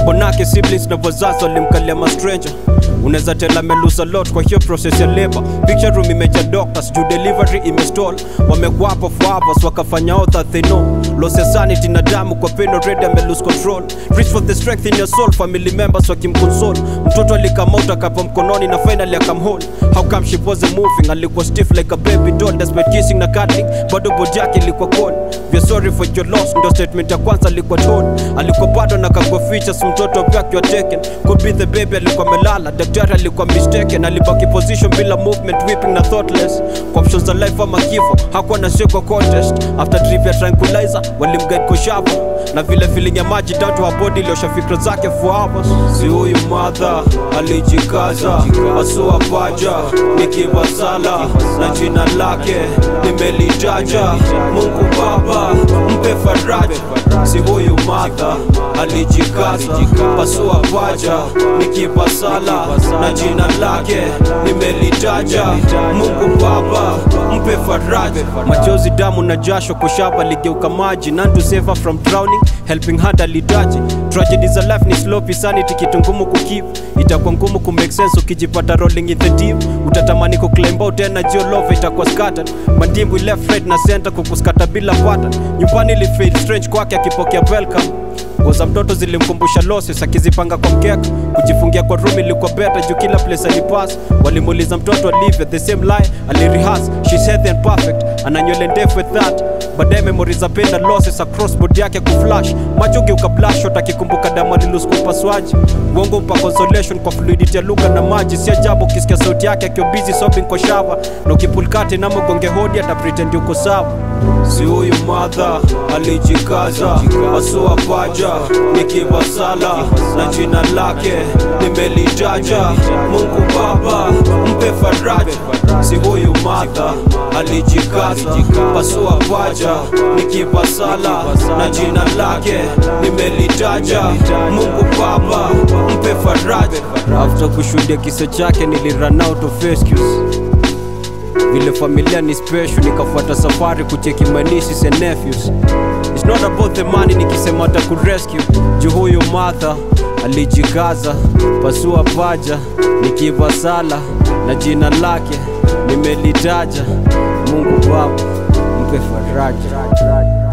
Bwanake siblings na Wazazi walimkalia ma stranger. Unaeza tell ame-lose a lot kwa hiyo process ya labor. Picture room imejaa doctors, do delivery ime-stall. Wamekuwa hapa for hours, wakafanya all that they know. Loss ya sanity na damu kwa pain already ame-lose control. Reach for the strength in your soul, family members wakim-console. Mtoto alikama out akapa mkononi na finally akam hold. How come she wasn't moving, alikuwa stiff like a baby doll. Desperate kissing na cuddling, bado body yake ilikuwa cold. We're sorry for your loss, ndo statement ya kwanza alikuwa told. Alikuwa bado anakagua features, mtoto pia akiwa taken. Could be the baby alikuwa amelala, daktari alikuwa mistaken. Alibaki position bila movement, weeping na thoughtless. Kwa options za life ama kifo, hakuwa na shake kwa contest. After trivia tranquilizer, walimguide kwa shava. Na vile feeling ya maji down to her body iliosha fikra zake for hours. Si huyu mother alijikaza, asua paja nikiwa sala na jina lake nimelitaja. Mungu Baba mpe faraja. Si huyu mother alijikaza, pasua paja nikiwa sala na jina lake nimelitaja. Mungu Baba mpe faraja. Machozi, damu na jasho kwa shaba ligeuka maji. None to save her from drowning, helping her alitaji. Tragedies of life ni sloppy, sanity kitu ngumu kukeep. Itakuwa ngumu ku make sense ukijipata rolling in the deep. Utatamani ku climb out tena jio love itakuwa scattered. Mandimbu left right na center kukuskata bila pattern. Nyumbani li feel strange kwake akipokea welcome. Goza mtoto zilimkumbusha losses, akizipanga kwa mkeka. Kujifungia kwa room ilikuwa better juu kila place alipass. Walimuuliza mtoto alivyo, the same lie alirehearse. She's healthy and perfect, ananywele ndefu with that. Baadaye memories za pain na losses across body yake kuflash. Macho geuka blood shot akikumbuka damu alilose kwa upasuaji. Uongo mpa consolation kwa fluidity ya lugha na maji. Si ajabu ukisikia sauti yake akiwa busy sobbing kwa shower. Na ukipulkati na mgonge hodi ata pretend yuko sawa. Si huyu mother alijikaza, asua paja nikiwa sala na jina lake nimelitaja. Mungu Baba mpe faraja. Si huyu mother alijikaza, pasua paja nikiwa sala na jina lake nimelitaja. Mungu Baba mpe faraja. After kushuhudia kisa chake nilirun out of excuses. Vile familia ni special, nikafuata safari kucheki my nieces and nephews. It's not about the money nikisema ata kurescue. Juu huyu mother alijikaza, pasua paja nikiwa sala na jina lake nimelitaja. Mungu Baba mpe faraja.